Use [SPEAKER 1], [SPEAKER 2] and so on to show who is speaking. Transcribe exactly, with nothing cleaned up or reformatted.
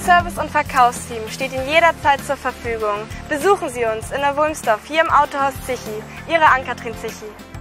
[SPEAKER 1] Service- und Verkaufsteam steht Ihnen jederzeit zur Verfügung. Besuchen Sie uns in der Wulmsdorf hier im Autohaus Zichi. Ihre Ann-Kathrin Zichi.